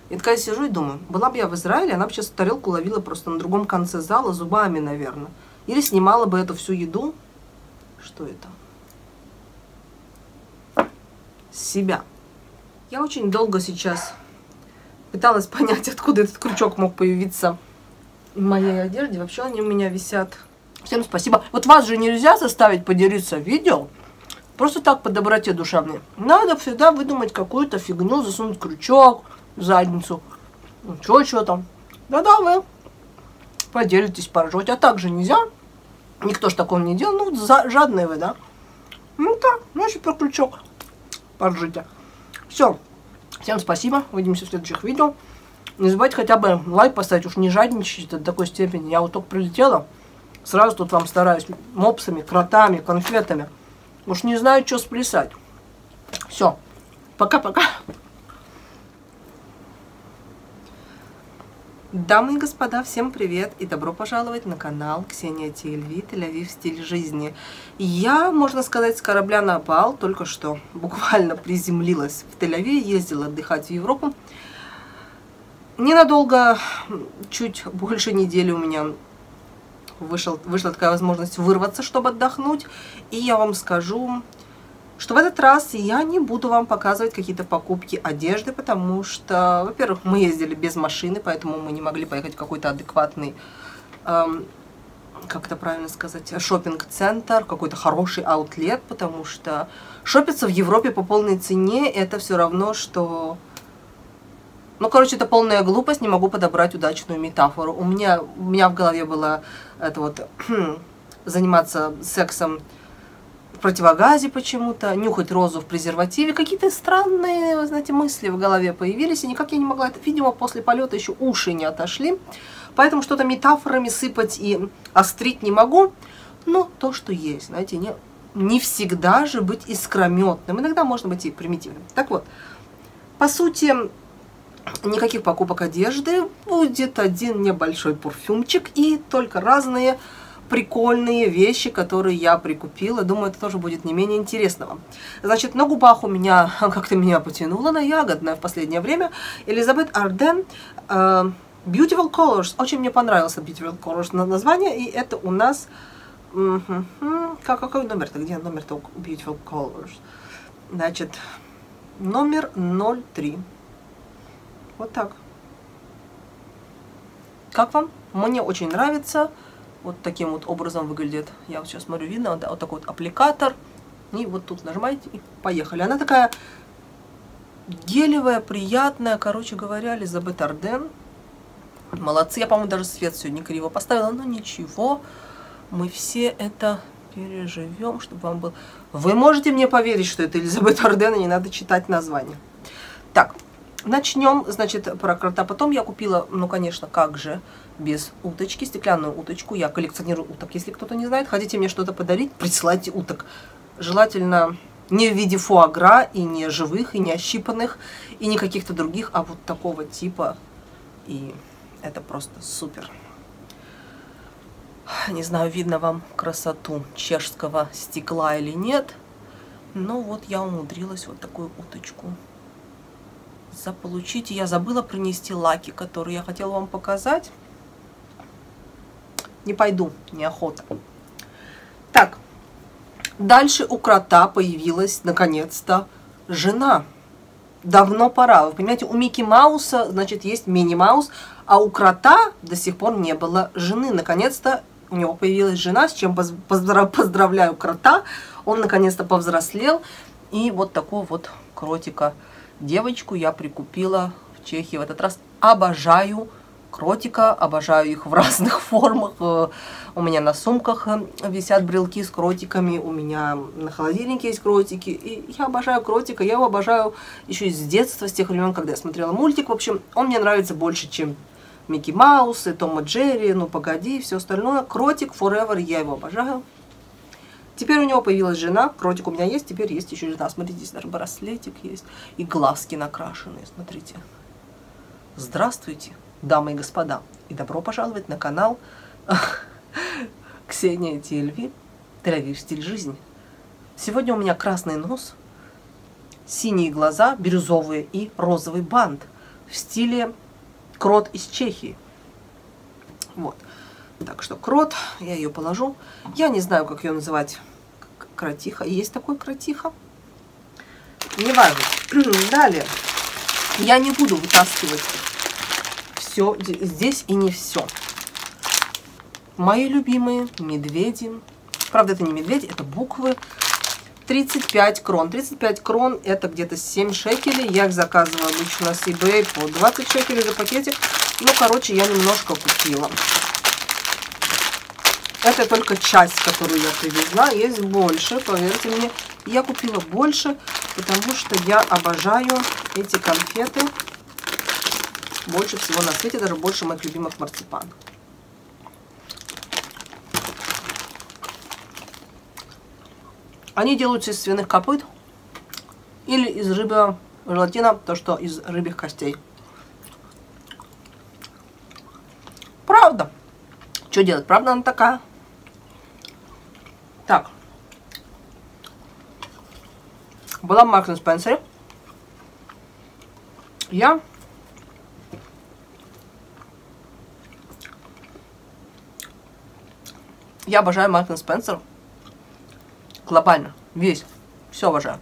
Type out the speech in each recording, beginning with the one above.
И такая сижу и думаю, была бы я в Израиле, она бы сейчас тарелку ловила просто на другом конце зала зубами, наверное. Или снимала бы эту всю еду. Что это? С себя. Я очень долго сейчас пыталась понять, откуда этот крючок мог появиться в моей одежде. Вообще они у меня висят. Всем спасибо. Вот вас же нельзя заставить поделиться видео. Просто так по доброте душевной. Надо всегда выдумать какую-то фигню, засунуть крючок в задницу. Ну, чё там. Да-да, вы поделитесь, поржете. А так же нельзя. Никто ж такого не делал. Ну, жадные вы, да? Ну да, значит про крючок. Поржите. Все. Всем спасибо. Увидимся в следующих видео. Не забывайте хотя бы лайк поставить. Уж не жадничайте до такой степени. Я вот только прилетела. Сразу тут вам стараюсь мопсами, кротами, конфетами. Уж не знаю, что сплясать. Все. Пока-пока. Дамы и господа, всем привет и добро пожаловать на канал Ксения TLV, Тель-Авив стиль жизни. Я, можно сказать, с корабля на бал только что буквально приземлилась в Тель-Авиве, ездила отдыхать в Европу. Ненадолго, чуть больше недели у меня вышла такая возможность вырваться, чтобы отдохнуть. И я вам скажу, что в этот раз я не буду вам показывать какие-то покупки одежды, потому что, во-первых, мы ездили без машины, поэтому мы не могли поехать в какой-то адекватный, как это правильно сказать, шопинг-центр, какой-то хороший аутлет, потому что шопиться в Европе по полной цене это все равно, что... Ну, короче, это полная глупость, не могу подобрать удачную метафору. У меня в голове было это вот заниматься сексом в противогазе почему-то, нюхать розу в презервативе. Какие-то странные, вы знаете, мысли в голове появились, и никак я не могла это, видимо, после полета еще уши не отошли. Поэтому что-то метафорами сыпать и острить не могу. Но то, что есть, знаете, не всегда же быть искрометным. Иногда можно быть и примитивным. Так вот, по сути... Никаких покупок одежды, будет один небольшой парфюмчик и только разные прикольные вещи, которые я прикупила. Думаю, это тоже будет не менее интересного. Значит, на губах у меня, как-то меня потянуло на ягодное в последнее время. Элизабет Арден Beautiful Colors. Очень мне понравился Beautiful Colors название. И это у нас... Какой номер-то? Где номер-то Beautiful Colors? Значит, номер 03. Вот так. Как вам? Мне очень нравится. Вот таким вот образом выглядит. Я вот сейчас смотрю, видно, вот такой вот аппликатор. И вот тут нажимаете и поехали. Она такая гелевая, приятная. Короче говоря, Элизабет Арден. Молодцы. Я, по-моему, даже свет сегодня криво поставила. Но ничего. Мы все это переживем, чтобы вам было... Вы можете мне поверить, что это Элизабет Арден, и не надо читать название. Так. Начнем, значит, про крота. Потом я купила, ну, конечно, как же, без уточки, стеклянную уточку. Я коллекционирую уток, если кто-то не знает. Хотите мне что-то подарить, присылайте уток. Желательно не в виде фуагра, и не живых, и не ощипанных, и не каких-то других, а вот такого типа. И это просто супер. Не знаю, видно вам красоту чешского стекла или нет. Но вот я умудрилась вот такую уточку заполучить. И я забыла принести лаки, которые я хотела вам показать. Не пойду, неохота. Так, дальше у крота появилась, наконец-то, жена. Давно пора. Вы понимаете, у Микки Мауса, значит, есть Мини Маус, а у крота до сих пор не было жены. Наконец-то у него появилась жена, с чем поздравляю крота. Он, наконец-то, повзрослел. И вот такого вот кротика девочку я прикупила в Чехии в этот раз. Обожаю кротика, обожаю их в разных формах. У меня на сумках висят брелки с кротиками, у меня на холодильнике есть кротики. И я обожаю кротика, я его обожаю еще с детства, с тех времен, когда я смотрела мультик. В общем, он мне нравится больше, чем Микки Маус и Том и Джерри, ну погоди, все остальное. Кротик Forever, я его обожаю. Теперь у него появилась жена, кротик у меня есть, теперь есть еще жена. Смотрите, здесь даже браслетик есть. И глазки накрашенные, смотрите. Здравствуйте, дамы и господа. И добро пожаловать на канал Ксения TLV, Тель-Авив стиль жизни. Сегодня у меня красный нос, синие глаза, бирюзовые и розовый бант. в стиле крот из Чехии. Вот. Так что крот, я ее положу. Я не знаю, как ее называть. Кротиха. Есть такой кротиха? Не важно. Далее. Я не буду вытаскивать все здесь и не все. Мои любимые медведи. Правда, это не медведи, это буквы. 35 крон. 35 крон это где-то 7 шекелей. Я их заказываю обычно с eBay по 20 шекелей за пакетик. Ну, короче, я немножко купила. Это только часть, которую я привезла. Есть больше, поверьте мне. Я купила больше, потому что я обожаю эти конфеты. Больше всего на свете, даже больше моих любимых марципанов. Они делаются из свиных копыт или из рыбьего желатина, то что из рыбьих костей. Правда. Что делать? Правда она такая? Так. Была в Маркс & Спенсере. Я обожаю Маркс & Спенсер. Глобально. Весь. Все обожаю.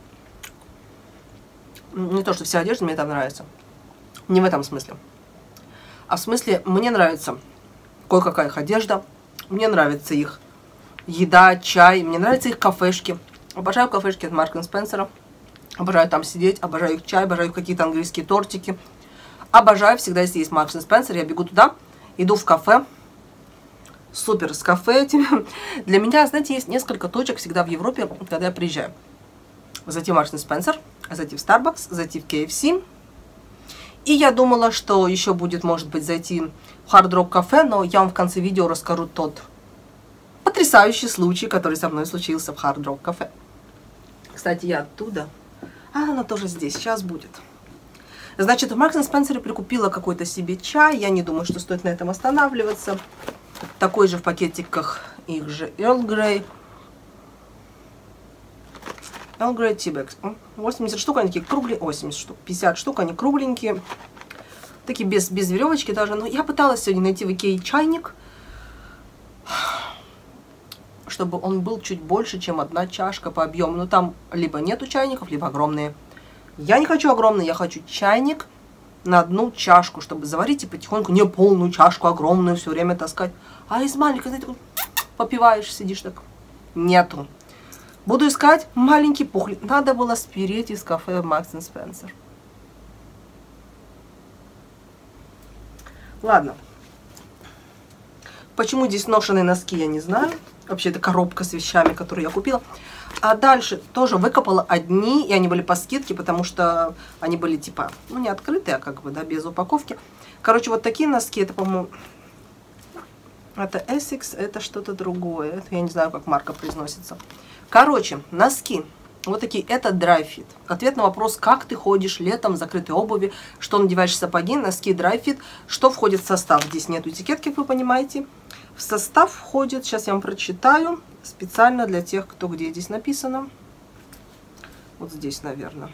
Не то, что вся одежда мне там нравится. Не в этом смысле. А в смысле, мне нравится кое-какая их одежда. Мне нравится их еда, чай. Мне нравятся их кафешки. Обожаю кафешки от Маркс & Спенсера. Обожаю там сидеть. Обожаю их чай. Обожаю какие-то английские тортики. Обожаю. Всегда, если есть Маркс & Спенсер, я бегу туда. Иду в кафе. Супер, с кафе этими. Для меня, знаете, есть несколько точек всегда в Европе, когда я приезжаю. Зайти в Маркс & Спенсер, зайти в Starbucks, зайти в KFC. И я думала, что еще будет, может быть, зайти в Hard Rock кафе, но я вам в конце видео расскажу тот потрясающий случай, который со мной случился в Hard Rock кафе. Кстати, я оттуда. А, она тоже здесь, сейчас будет. Значит, в Маркс & Спенсере прикупила какой-то себе чай. Я не думаю, что стоит на этом останавливаться. Такой же в пакетиках их же Earl Grey. Earl Grey Tea Bags. 80 штук, они такие кругленькие. 80 штук. 50 штук, они кругленькие. Такие без веревочки даже. Но я пыталась сегодня найти в Икее чайник, чтобы он был чуть больше, чем одна чашка по объему. Но там либо нету чайников, либо огромные. Я не хочу огромный, я хочу чайник на одну чашку, чтобы заварить и потихоньку не полную чашку огромную все время таскать. А из маленькой, знаете, попиваешь, сидишь так. Нету. Буду искать маленький пухлик. Надо было спереть из кафе Маркс & Спенсер. Ладно. Почему здесь ношеные носки, я не знаю. Вообще, это коробка с вещами, которые я купила. А дальше тоже выкопала одни, и они были по скидке, потому что они были типа, ну не открытые, а как бы, да, без упаковки. Короче, вот такие носки, это, по-моему, это Essex, это что-то другое. Это я не знаю, как марка произносится. Короче, носки. Вот такие, это Dry Fit. Ответ на вопрос, как ты ходишь летом в закрытой обуви, что надеваешь сапоги, носки Dry Fit, что входит в состав. Здесь нет этикетки, как вы понимаете. В состав входит, сейчас я вам прочитаю, специально для тех, кто где здесь написано. Вот здесь, наверное.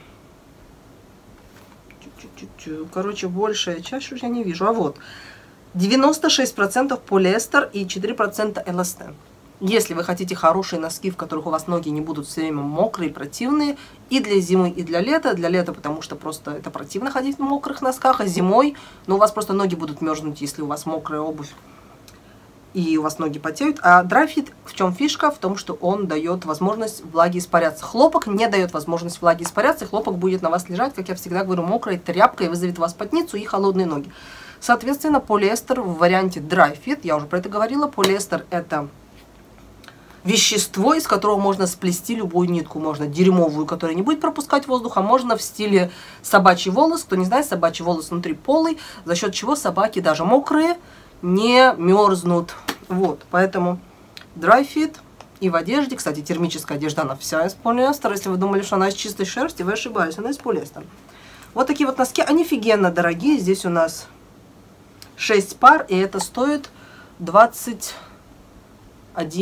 Короче, большая часть уже я не вижу. А вот, 96% полиэстер и 4% эластен. Если вы хотите хорошие носки, в которых у вас ноги не будут все время мокрые, противные, и для зимы, и для лета, потому что просто это противно ходить в мокрых носках, а зимой, но у вас просто ноги будут мерзнуть, если у вас мокрая обувь, и у вас ноги потеют. А Dry Fit, в чем фишка? В том, что он дает возможность влаге испаряться. Хлопок не дает возможность влаге испаряться, и хлопок будет на вас лежать, как я всегда говорю, мокрой тряпкой, вызовет у вас потницу и холодные ноги. Соответственно, полиэстер в варианте Dry Fit, я уже про это говорила, полиэстер это вещество, из которого можно сплести любую нитку. Можно дерьмовую, которая не будет пропускать воздух, а можно в стиле собачий волос. Кто не знает, собачий волос внутри полый, за счет чего собаки даже мокрые не мерзнут. Вот, поэтому Dry Fit и в одежде, кстати, термическая одежда, она вся из полиэстера. Если вы думали, что она из чистой шерсти, вы ошибались, она из полиэстера. Вот такие вот носки, они офигенно дорогие. Здесь у нас 6 пар, и это стоит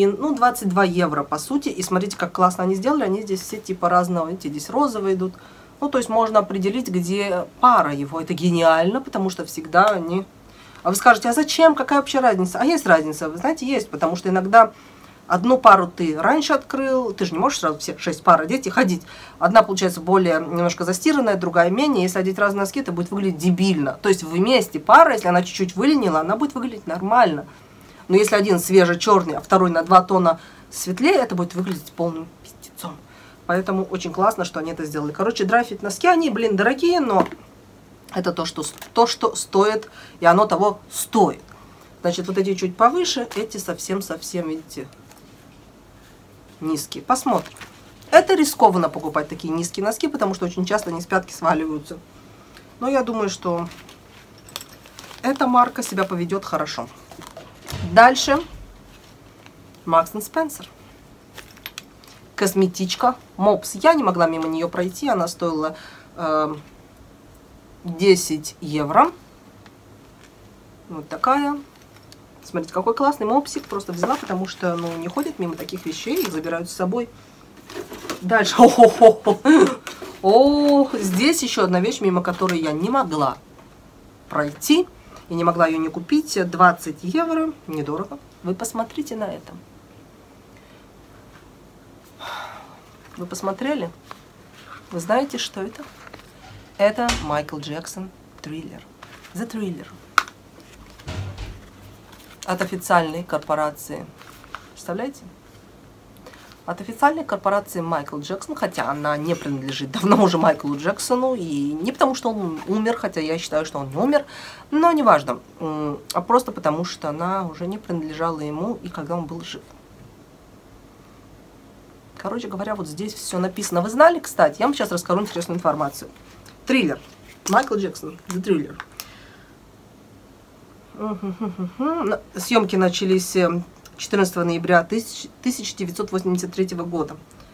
22 евро, по сути. И смотрите, как классно они сделали. Они здесь все типа разного. Видите, здесь розовые идут, Ну, то есть можно определить, где пара его. Это гениально, потому что всегда они... А вы скажете, а зачем? Какая вообще разница? А есть разница, вы знаете, есть, потому что иногда одну пару ты раньше открыл, ты же не можешь сразу все 6 пар одеть и ходить. Одна получается более немножко застиранная, другая менее. Если одеть разные носки, это будет выглядеть дебильно. То есть вместе пара, если она чуть-чуть выленила, она будет выглядеть нормально. Но если один свежий-черный, а второй на 2 тона светлее, это будет выглядеть полным пиздецом. Поэтому очень классно, что они это сделали. Короче, драфит носки, они, блин, дорогие, но это то, что стоит, и оно того стоит. Значит, вот эти чуть повыше, эти совсем-совсем, видите, низкие. Посмотрим. Это рискованно покупать такие низкие носки, потому что очень часто они с пятки сваливаются. Но я думаю, что эта марка себя поведет хорошо. Дальше Marks & Spencer. Косметичка Мопс. Я не могла мимо нее пройти. Она стоила 10 евро. Вот такая. Смотрите, какой классный мопсик. Просто взяла, потому что ну, не ходят мимо таких вещей, их забирают с собой. Дальше. О, здесь еще одна вещь, мимо которой я не могла пройти. И не могла ее не купить. 20 евро. Недорого. Вы посмотрите на это. Вы посмотрели? Вы знаете, что это? Это Майкл Джексон Thriller. The Thriller. От официальной корпорации. Представляете? От официальной корпорации Майкл Джексон, хотя она не принадлежит давно уже Майклу Джексону, и не потому, что он умер, хотя я считаю, что он не умер, но неважно, а просто потому, что она уже не принадлежала ему, и когда он был жив. Короче говоря, вот здесь все написано. Вы знали, кстати, я вам сейчас расскажу интересную информацию. Триллер. Майкл Джексон. The Thriller. Съемки начались 14 ноября 1983 года.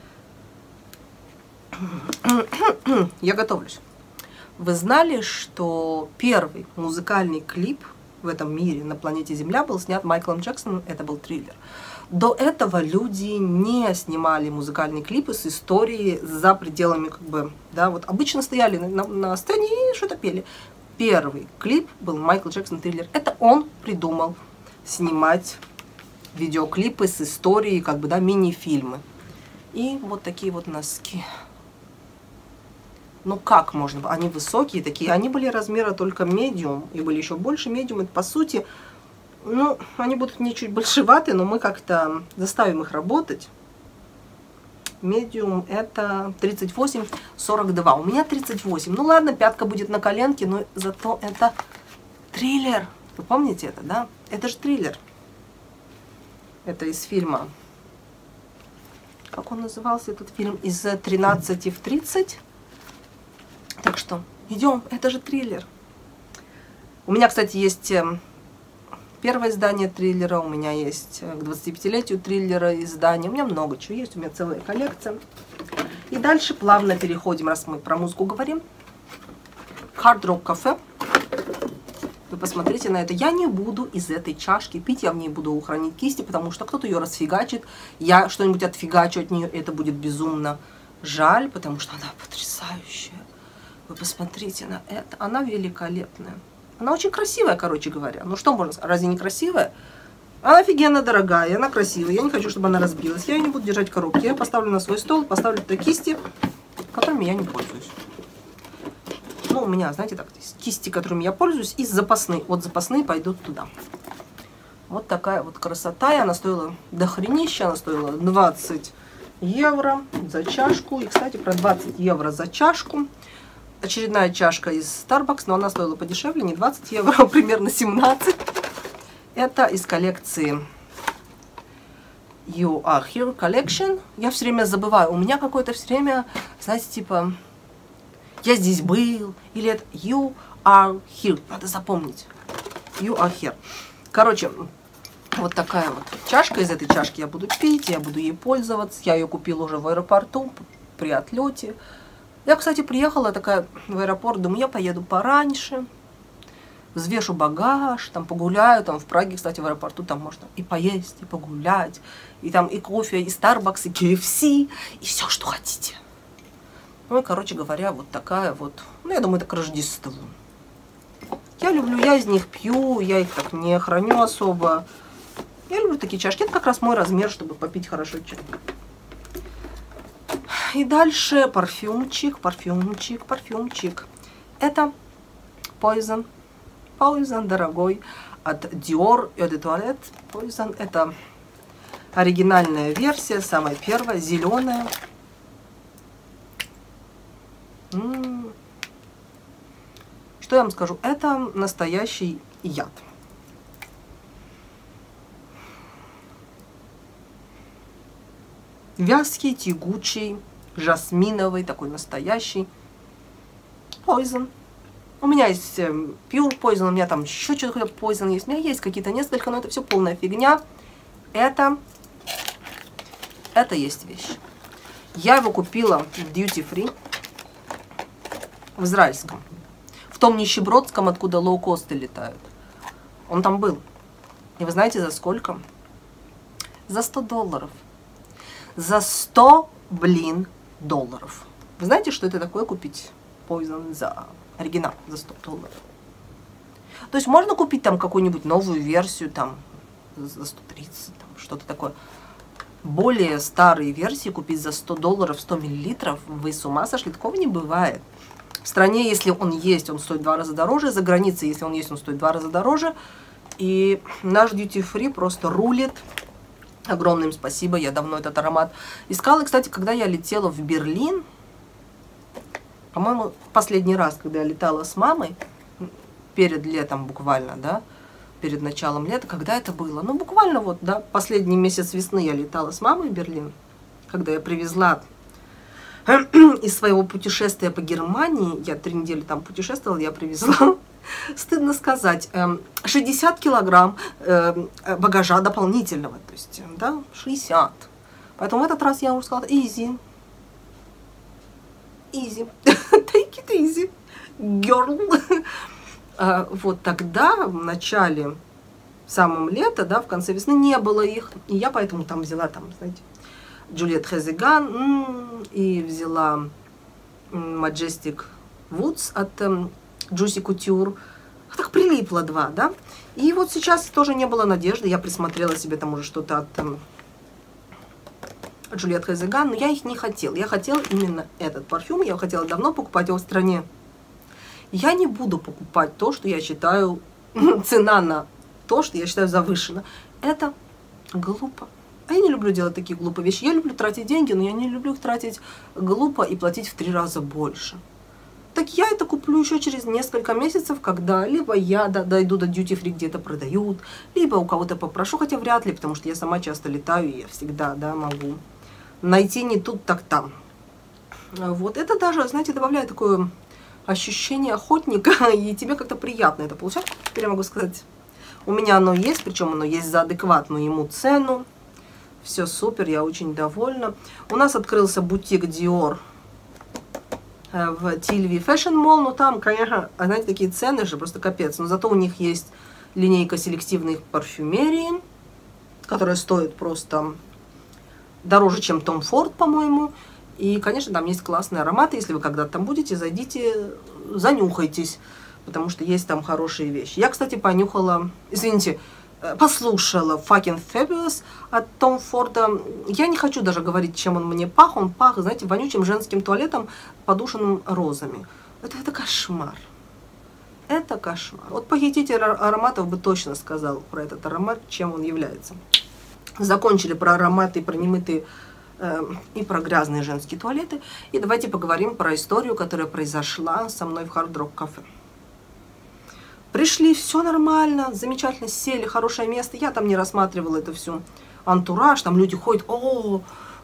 Я готовлюсь. Вы знали, что первый музыкальный клип в этом мире, на планете Земля, был снят Майклом Джексоном? Это был Триллер. До этого люди не снимали музыкальные клипы с историей за пределами, как бы, да, вот обычно стояли на сцене и что-то пели. Первый клип был Майкл Джексон Триллер. Это он придумал снимать видеоклипы с историей, как бы, да, мини-фильмы. И вот такие вот носки. Ну как можно? Они высокие такие, они были размера только медиум, и были еще больше медиум. Это, по сути, ну, они будут не чуть большеваты, но мы как-то заставим их работать. Медиум это 38-42. У меня 38. Ну ладно, пятка будет на коленке, но зато это Триллер. Вы помните это, да? Это же Триллер. Это из фильма. Как он назывался, этот фильм? Из 13 в 30. Так что, идем, это же Триллер. У меня, кстати, есть первое издание Триллера, у меня есть к 25-летию Триллера издание, у меня много чего есть, у меня целая коллекция. И дальше плавно переходим, раз мы про музыку говорим. Hard Rock Cafe. Вы посмотрите на это. Я не буду из этой чашки пить, я в ней буду хранить кисти, потому что кто-то ее расфигачит, я что-нибудь отфигачу от нее, это будет безумно жаль, потому что она потрясающая. Вы посмотрите на это, она великолепная. Она очень красивая, короче говоря. Ну что можно сказать, разве не красивая? Она офигенно дорогая, она красивая. Я не хочу, чтобы она разбилась. Я ее не буду держать в коробке. Я поставлю на свой стол, поставлю туда кисти, которыми я не пользуюсь. Ну, у меня, знаете, так, кисти, которыми я пользуюсь, и запасные. Вот запасные пойдут туда. Вот такая вот красота. И она стоила дохренища, она стоила 20 евро за чашку. И, кстати, про 20 евро за чашку. Очередная чашка из Starbucks, но она стоила подешевле, не 20 евро, а примерно 17. Это из коллекции You Are Here Collection. Я все время забываю, у меня какое-то все время, знаете, типа, я здесь был, или это You Are Here, надо запомнить. You Are Here. Короче, вот такая вот чашка, из этой чашки я буду пить, я буду ей пользоваться. Я ее купила уже в аэропорту при отлете. Я, кстати, приехала такая в аэропорт, думаю, я поеду пораньше, взвешу багаж, там погуляю, там в Праге, кстати, в аэропорту там можно и поесть, и погулять, и там и кофе, и Starbucks, и KFC, и все, что хотите. Ну и, короче говоря, вот такая вот, ну, я думаю, это к Рождеству. Я люблю, я из них пью, я их так не храню особо. Я люблю такие чашки, это как раз мой размер, чтобы попить хорошо чай. И дальше парфюмчик, парфюмчик, парфюмчик. Это Poison. Poison, дорогой, от Dior Eau de Toilette. Poison, это оригинальная версия, самая первая, зеленая. Что я вам скажу? Это настоящий яд. Вязкий, тягучий, жасминовый, такой настоящий. Poison. У меня есть Pure Poison, у меня там еще что-то Poison есть. У меня есть какие-то несколько, но это все полная фигня. Это есть вещь. Я его купила в Duty Free в израильском. В том нищебродском, откуда лоукосты летают. Он там был. И вы знаете, за сколько? За $100. За 100, блин, долларов. Вы знаете, что это такое купить Poison за оригинал, за $100? То есть можно купить там какую-нибудь новую версию, там, за 130, там, что-то такое. Более старые версии купить за $100, 100 миллилитров, вы с ума сошли? Такого не бывает. В стране, если он есть, он стоит в 2 раза дороже. За границей, если он есть, он стоит в 2 раза дороже. И наш Duty Free просто рулит. Огромное им спасибо, я давно этот аромат искала. И, кстати, когда я летела в Берлин, по-моему, последний раз, когда я летала с мамой, перед летом буквально, да, перед началом лета, когда это было? Ну, буквально вот, да, последний месяц весны я летала с мамой в Берлин, когда я привезла из своего путешествия по Германии, я 3 недели там путешествовала, я привезла, стыдно сказать, 60 килограмм багажа дополнительного, то есть, да, 60. Поэтому в этот раз я уже сказала, easy, easy, take it easy, girl. Вот тогда, в начале, в самом лето, да, в конце весны не было их, и я поэтому там взяла, там, знаете, Juliette Hezeghan и взяла Majestic Woods от Juicy Couture. Так прилипло 2, да. И вот сейчас тоже не было надежды. Я присмотрела себе там уже что-то от Juliette Hezeghan, но я их не хотела. Я хотела именно этот парфюм. Я хотела давно покупать его в стране. Я не буду покупать то, что я считаю, цена на то, что я считаю завышена. Это глупо. А я не люблю делать такие глупые вещи. Я люблю тратить деньги, но я не люблю их тратить глупо и платить в 3 раза больше. Так я это куплю еще через несколько месяцев, когда либо я дойду до Duty Free, где это продают, либо у кого-то попрошу, хотя вряд ли, потому что я сама часто летаю, и я всегда, да, могу найти не тут, так там. Вот это даже, знаете, добавляет такое ощущение охотника, и тебе как-то приятно это получать. Теперь я могу сказать, у меня оно есть, причем оно есть за адекватную ему цену. Все супер, я очень довольна. У нас открылся бутик Dior в Тильви Fashion Mall, но там, конечно, знаете, такие цены же, просто капец. Но зато у них есть линейка селективной парфюмерии, которая стоит просто дороже, чем Tom Ford, по-моему. И, конечно, там есть классные ароматы. Если вы когда-то там будете, зайдите, занюхайтесь, потому что есть там хорошие вещи. Я, кстати, понюхала, извините, послушала Fucking Fabulous от Tom Ford. Я не хочу даже говорить, чем он мне пах. Он пах, знаете, вонючим женским туалетом, подушенным розами. Это кошмар. Это кошмар. Вот похититель ароматов бы точно сказал про этот аромат, чем он является. Закончили про ароматы, про немытые и про грязные женские туалеты. И давайте поговорим про историю, которая произошла со мной в Hard Rock Cafe. Пришли, все нормально, замечательно, сели, хорошее место. Я там не рассматривала это всю антураж, там люди ходят, о,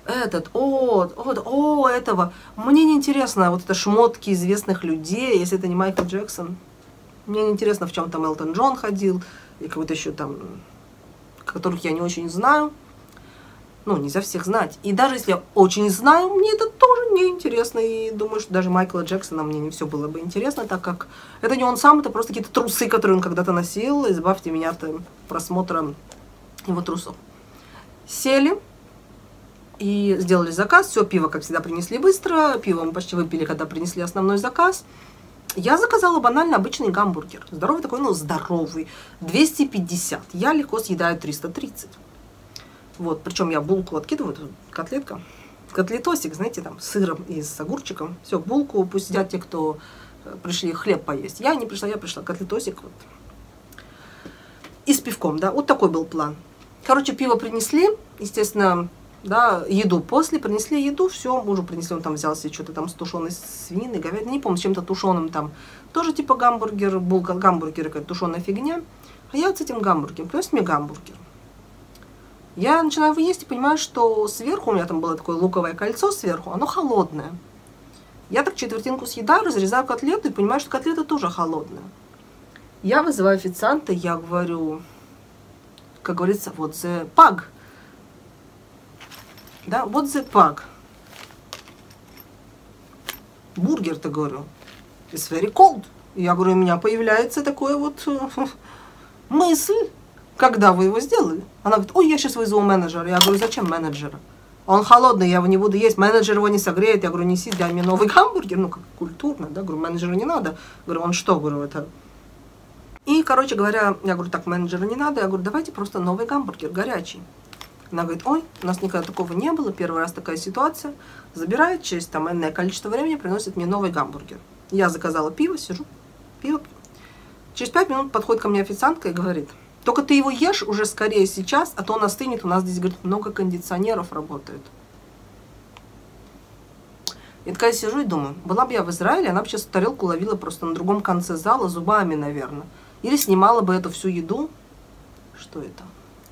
этого. Мне не интересно вот это шмотки известных людей, если это не Майкл Джексон. Мне не интересно, в чем там Элтон Джон ходил, и какой-то еще там, которых я не очень знаю. Ну, нельзя всех знать. И даже если я очень знаю, мне это тоже не интересно. И думаю, что даже Майкла Джексона мне не все было бы интересно, так как это не он сам, это просто какие-то трусы, которые он когда-то носил. Избавьте меня от просмотра его трусов. Сели. И сделали заказ, все, пиво, как всегда, принесли быстро, пиво мы почти выпили, когда принесли основной заказ. Я заказала банально обычный гамбургер. Здоровый такой, ну, здоровый. 250. Я легко съедаю 330. Вот, причем я булку откидываю, тут котлетка. Котлетосик, знаете, там, с сыром и с огурчиком. Все, булку пусть едят те, кто пришли хлеб поесть. Я не пришла, я пришла. Котлетосик вот. И с пивком, да. Вот такой был план. Короче, пиво принесли, естественно, да, еду после, принесли еду, все, мужу принесли, он там взял себе что-то там с тушеной свининой, говядиной, не помню, с чем-то тушеным там, тоже типа гамбургер, булка, гамбургер, какая-то тушеная фигня, а я вот с этим гамбургером, принес мне гамбургер. Я начинаю его есть и понимаю, что сверху, у меня там было такое луковое кольцо сверху, оно холодное. Я так четвертинку съедаю, разрезаю котлету и понимаю, что котлета тоже холодная. Я вызываю официанта, я говорю, как говорится, вот the pug. Да, вот the pug. Бургер-то, говорю, it's very cold. Я говорю, у меня появляется такое вот мысль, когда вы его сделали. Она говорит, ой, я сейчас вызову менеджера. Я говорю, зачем менеджера? Он холодный, я его не буду есть, менеджер его не согреет. Я говорю, неси, дай мне новый гамбургер. Ну, как культурно, да, говорю, менеджера не надо. Говорю, он что, говорю, это... И, короче говоря, я говорю, так, менеджера не надо. Я говорю, давайте просто новый гамбургер, горячий. Она говорит, ой, у нас никогда такого не было, первый раз такая ситуация. Забирает, через там энное количество времени приносит мне новый гамбургер. Я заказала пиво, сижу, пиво. Через 5 минут подходит ко мне официантка и говорит, только ты его ешь уже скорее сейчас, а то он остынет, у нас здесь, говорит, много кондиционеров работает. Я такая сижу и думаю, была бы я в Израиле, она бы сейчас тарелку ловила просто на другом конце зала зубами, наверное. Или снимала бы эту всю еду. Что это?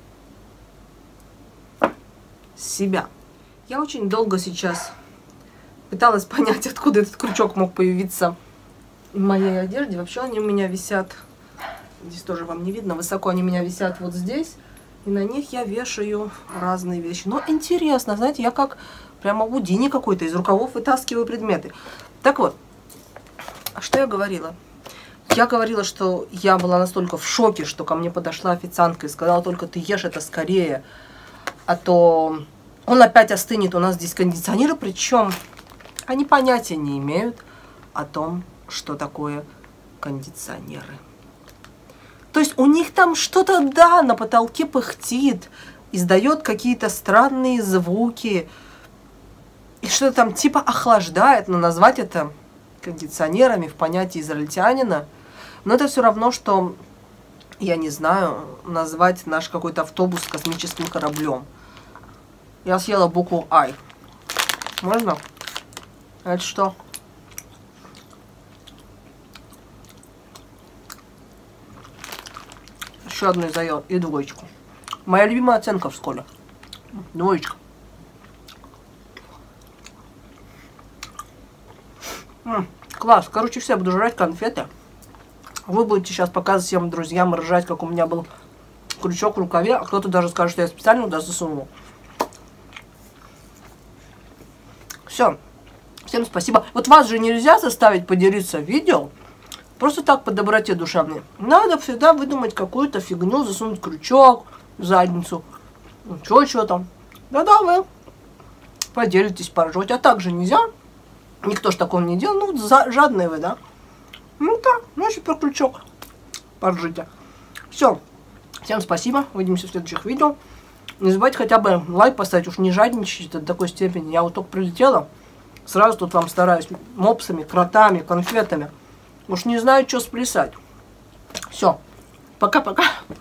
Себя. Я очень долго сейчас пыталась понять, откуда этот крючок мог появиться в моей одежде. Вообще они у меня висят, здесь тоже вам не видно, высоко они у меня висят вот здесь. И на них я вешаю разные вещи. Но интересно, знаете, я как прямо Гудини какой-то, из рукавов вытаскиваю предметы. Так вот, что я говорила? Я говорила, что я была настолько в шоке, что ко мне подошла официантка и сказала, только ты ешь это скорее, а то он опять остынет, у нас здесь кондиционеры, причем они понятия не имеют о том, что такое кондиционеры. То есть у них там что-то, да, на потолке пыхтит, издает какие-то странные звуки, и что-то там типа охлаждает, но назвать это кондиционерами в понятии израильтянина, но это все равно, что, я не знаю, назвать наш какой-то автобус космическим кораблем. Я съела букву I. Можно? Это что? Еще одну заел и двоечку. Моя любимая оценка в школе. Двоечка. Класс. Короче, все, буду жрать конфеты. Вы будете сейчас показывать всем друзьям ржать, как у меня был крючок в рукаве, а кто-то даже скажет, что я специально туда засунул. Все. Всем спасибо. Вот вас же нельзя заставить поделиться видео. Просто так по доброте душевной. Надо всегда выдумать какую-то фигню, засунуть крючок в задницу. Ну, что там. Да-да, вы поделитесь, поржете. А так же нельзя. Никто ж такого не делал. Ну, жадные вы, да? Ну да, значит про крючок. Поржите. Все. Всем спасибо. Увидимся в следующих видео. Не забывайте хотя бы лайк поставить. Уж не жадничайте до такой степени. Я вот только прилетела. Сразу тут вам стараюсь мопсами, кротами, конфетами. Уж не знаю, что сплясать. Все. Пока-пока.